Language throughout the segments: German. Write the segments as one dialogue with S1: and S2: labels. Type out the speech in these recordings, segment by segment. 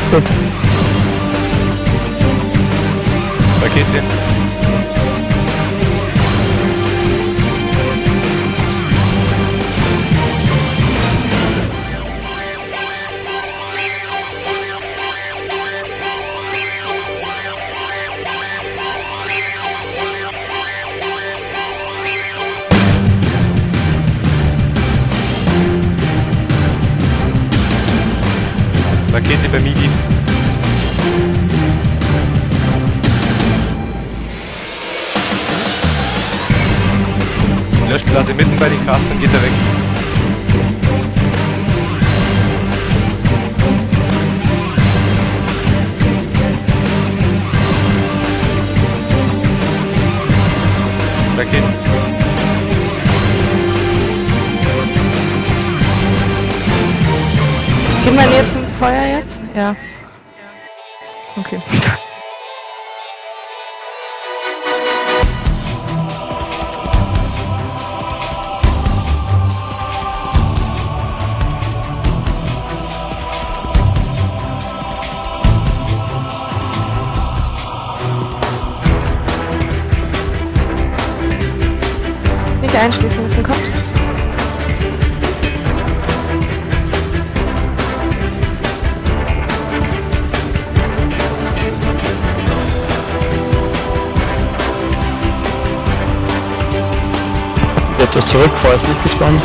S1: Gut.
S2: Rakete. Rakete bei Migis. Löschblase mitten bei den Castern, geht er weg. Raketen.
S3: Gehen wir jetzt ins Feuer jetzt? Ja. Okay. Nicht einschließen müssen, kommt.
S1: Jetzt ist zurück, Feuer ist nicht gespannt.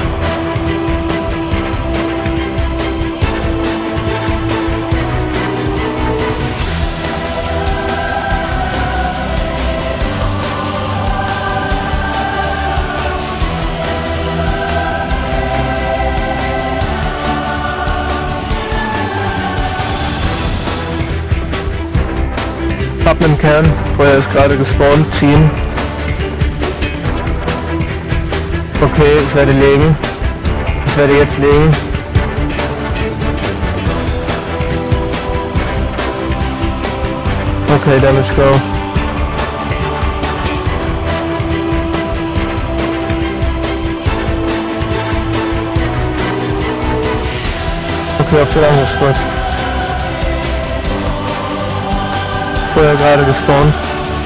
S1: Ab mit dem Kern, Feuer ist gerade gespawnt, ziehen. Okay, ich werde legen. Ich werde jetzt legen. Okay, damage go. Okay, auf den anderen Spot. Vorher gerade gespawnt.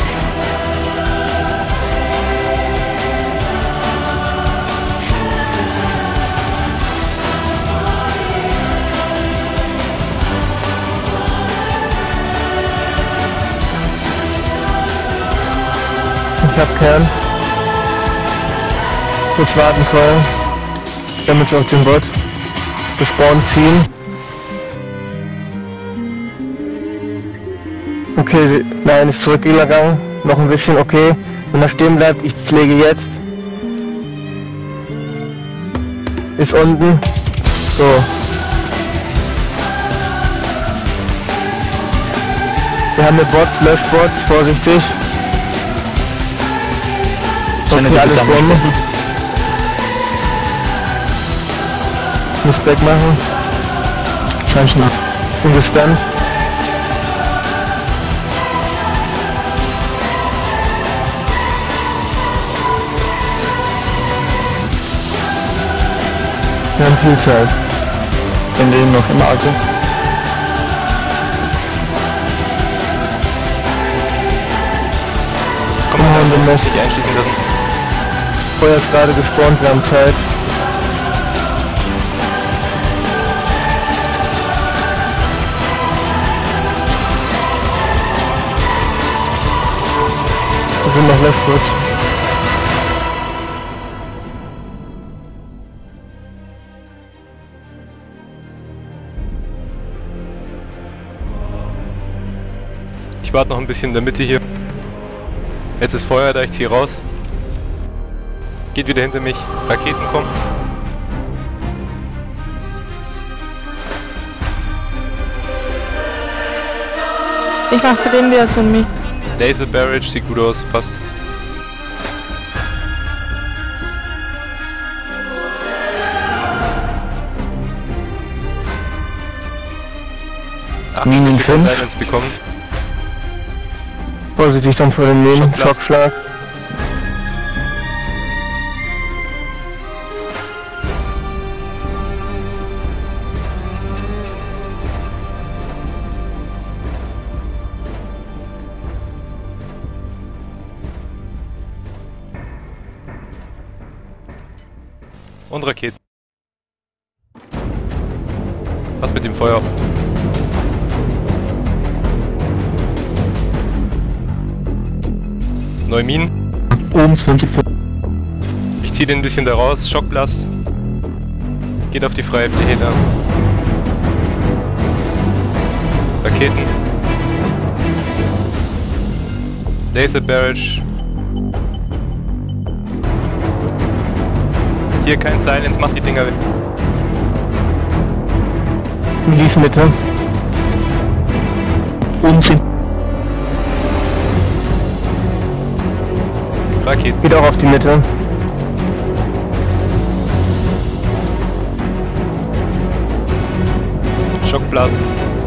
S1: Ich hab Kern. Kurz warten vorher. Damage auf den Bot. Gespawnt ziehen. Okay, nein, ist zurückgegangen. Noch ein bisschen, okay. Wenn er stehen bleibt, ich pflege jetzt. Ist unten. So. Wir haben eine Bots, Löschbots, vorsichtig. Okay, alles Bombe. Muss Back machen. Scheiße. Bin gespannt. Wir haben viel Zeit. Wir leben noch im Akku.
S2: Komm mal, dann muss ich einschließen lassen.
S1: Feuer ist gerade gespawnt, wir haben Zeit. Wir sind noch Leftfoot.
S2: Ich warte noch ein bisschen in der Mitte hier. Jetzt ist Feuer, da ich ziehe raus. Geht wieder hinter mich. Raketen kommen.
S3: Ich mach für den, der ist in mich.
S2: Laser Barrage sieht gut aus, passt.
S1: Minus 5.
S2: Silence bekommen.
S1: Vorsichtig dann vor dem Leben. Schockschlag.
S2: Und Raketen. Was mit dem Feuer? Neue Minen.
S1: Oben 20.
S2: Ich ziehe den ein bisschen da raus. Schockblast. Geht auf die freie Fläche da. Raketen. Laser Barrage. Hier kein Silence, mach die Dinger weg.
S1: Milis Mitte. Unsinn.
S2: Raketen.
S1: Geht auch auf die Mitte.
S2: Schockblasen.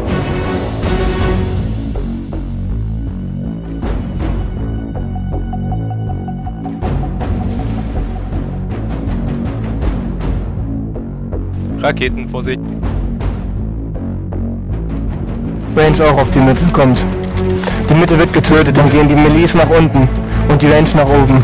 S2: Raketen, Vorsicht.
S1: Range auch auf die Mitte, kommt. Die Mitte wird getötet, dann gehen die Melis nach unten und die Range nach oben.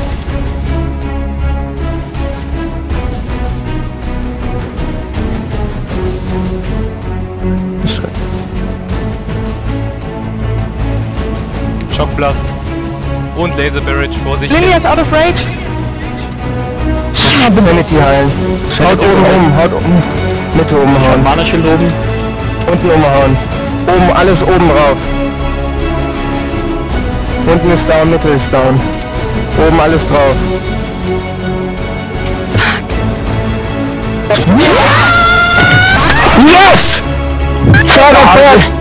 S2: Schockblast. Und Laser Barrage, Vorsicht.
S3: Linie ist out of range.
S1: Benennit die heilen. Haut oben um, haut um. Mitte umhauen.
S4: Mana-Schild oben.
S1: Unten umhauen. Oben, alles oben rauf. Unten ist down, Mitte ist down. Oben alles drauf. Yes! Yes! Förderfest!